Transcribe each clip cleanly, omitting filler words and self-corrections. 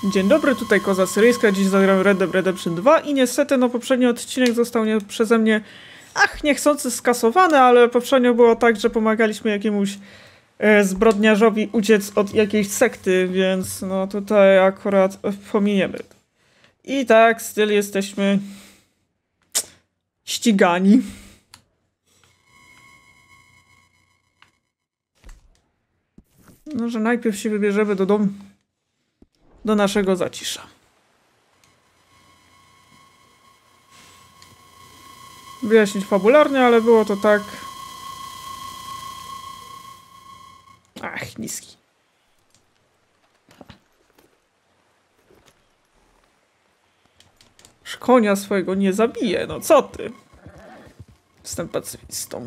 Dzień dobry, tutaj Koza Syryjska, dziś zagram Red Dead Redemption 2 i niestety poprzedni odcinek został przeze mnie niechcący skasowany, ale poprzednio było tak, że pomagaliśmy jakiemuś zbrodniarzowi uciec od jakiejś sekty, więc tutaj akurat pominiemy. I tak, styl jesteśmy ścigani. No, że najpierw się wybierzemy do domu, do naszego zacisza. Wyjaśnić fabularnie, ale było to tak... niski. Konia swojego nie zabije, no co ty? Jestem pacyfistą.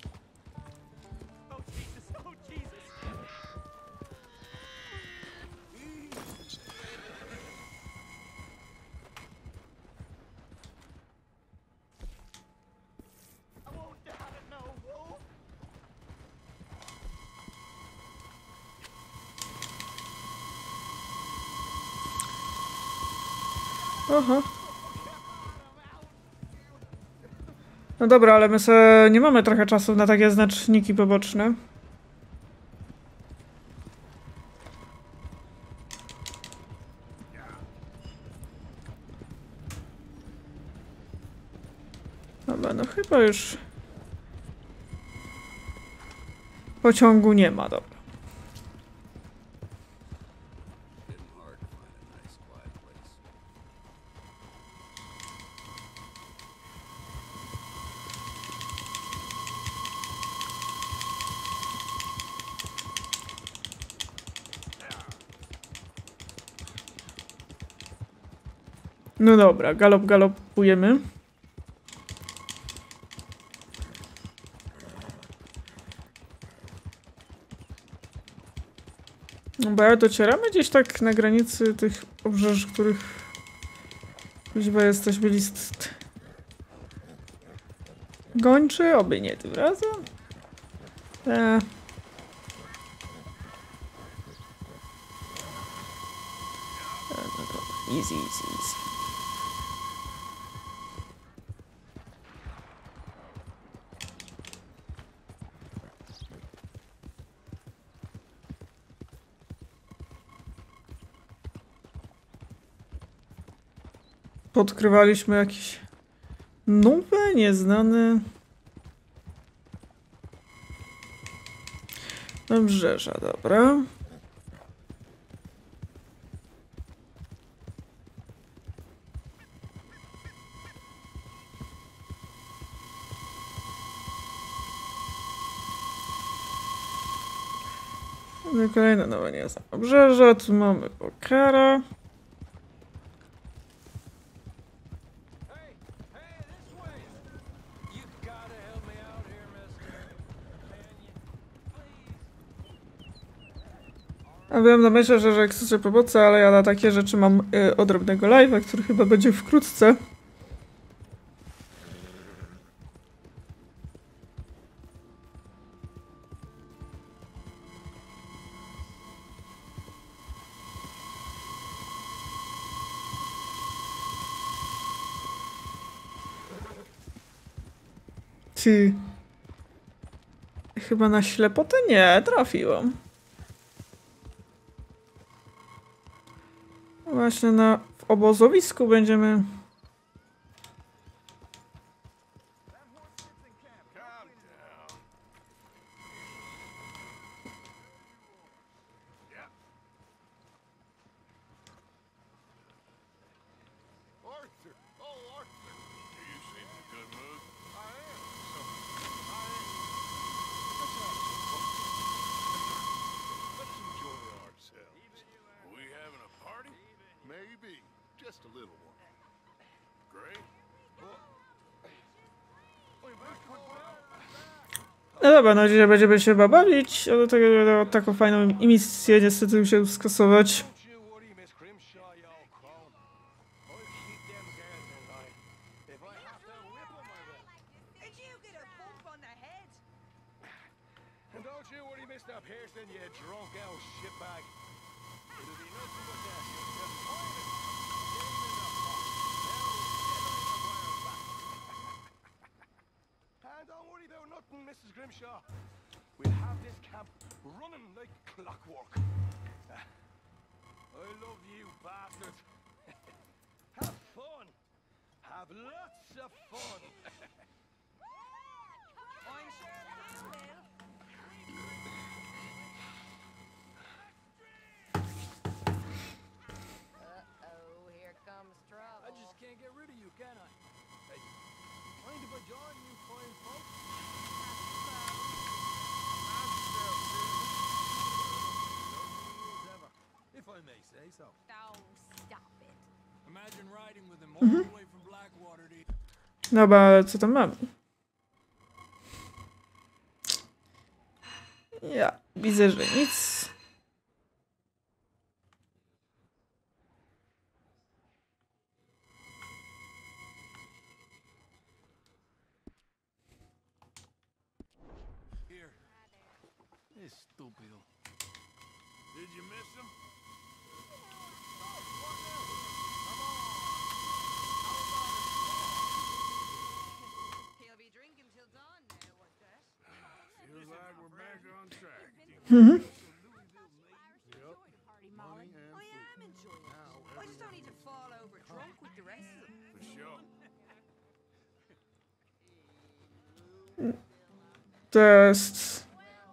Aha. No dobra, ale my sobie nie mamy trochę czasu na takie znaczniki poboczne. Dobra, no chyba już pociągu nie ma, dobra. No dobra, galopujemy. No bo jak docieramy gdzieś tak na granicy tych obrzeży, których chyba jesteśmy list gończy, oby nie tym razem. Easy. Odkrywaliśmy jakieś nowe, nieznane obrzeża, dobra. Kolejne nowe nieznane obrzeża, tu mamy Pokera. A byłem na myśli, że chcecie pomocy, ale ja na takie rzeczy mam odrobnego live'a, który chyba będzie wkrótce. Ty. Chyba na ślepotę nie trafiłam. Właśnie w obozowisku będziemy... No dobra, no dzisiaj będziemy się bawić, ale taką fajną misję niestety musiałem skasować. Mrs. Grimshaw. We'll have this camp running like clockwork. I love you, bastards. Have fun. Have lots of fun. I'm sure you will. Uh-oh, here comes trouble. I just can't get rid of you, can I? Hey, mind if I join you fine folks? If I may say so. Oh, stop it. Imagine riding with him all the way from Blackwater to... Dobra, ale co tam mamy? Ja widzę, że nic. Here. This stupid. Did you miss him? He'll be drinking till dawn now, what's that? Feels like we're back on track. Molly. I am enjoying it. I just don't need to fall over drunk with the rest of them. For sure. To jest...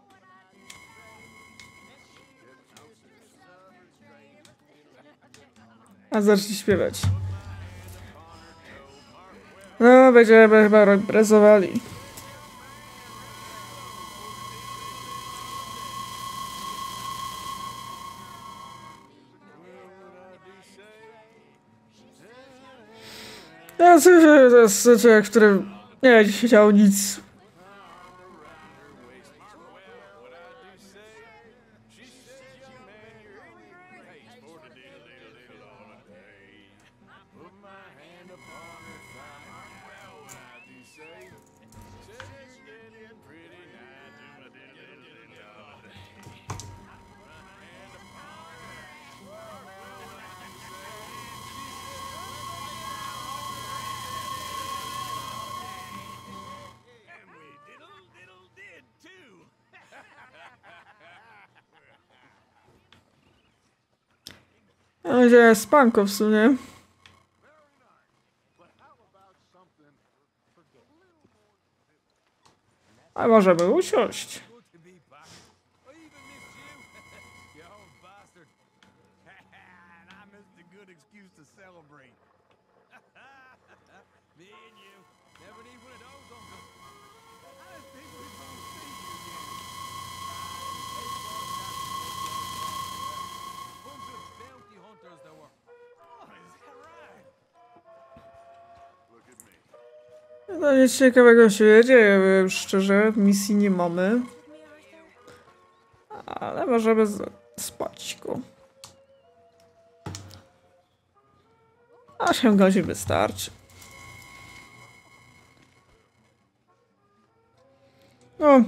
A zacznij śpiewać. No, będziemy chyba imprezowali. To jest człowiek, który nie będzie się działo nic. Będzie spanko w sumie. A możemy usiąść. Good to be back. I even missed you. You old bastard. And I missed a good excuse to celebrate. Me and you. Never need one of those, Uncle. I didn't think we were going to see you again. Bunch of bounty hunters there were. Oh, is that right? Look at me. No nic ciekawego się dzieje, szczerze. Misji nie mamy. Ale możemy spać go. 8 godzin wystarczy. No.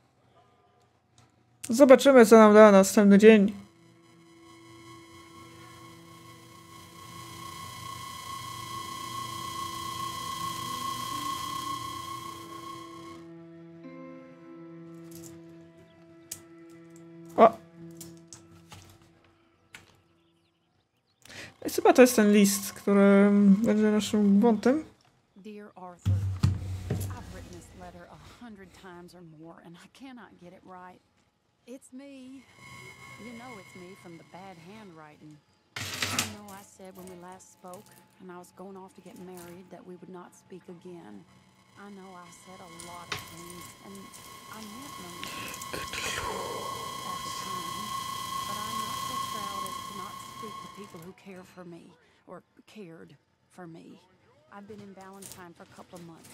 Zobaczymy, co nam da następny dzień. O! I chyba to jest ten list, który będzie naszym wątem. Dear Arthur, I've written this letter 100 times or more, and I cannot get it right. It's me. You know it's me from the bad handwriting. I know I said when we last spoke, and I was going off to get married, that we would not speak again. I know I said a lot of things, and I meant them at the time, but I'm not so proud as to not speak to people who care for me, or cared for me. I've been in Valentine for a couple of months.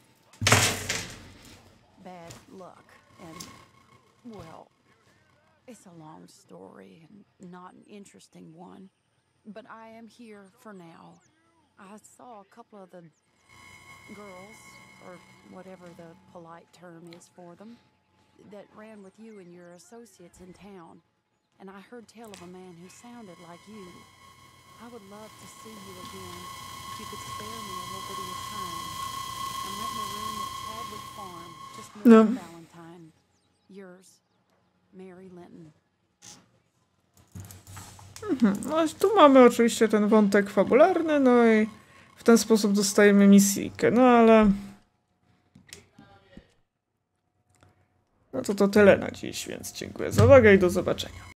Bad luck, and, well, it's a long story and not an interesting one. But I am here for now. I saw a couple of the girls, or whatever the polite term is for them, that ran with you and your associates in town. And I heard tell of a man who sounded like you. I would love to see you again if you could spare me a little bit of your time. I'm I'm renting a room at Chadwick Farm. Just No. Mr. Valentine. Yours, Mary Linton. No tu mamy oczywiście ten wątek fabularny, no i w ten sposób dostajemy misyjkę, no ale... No to tyle na dziś, więc dziękuję za uwagę i do zobaczenia.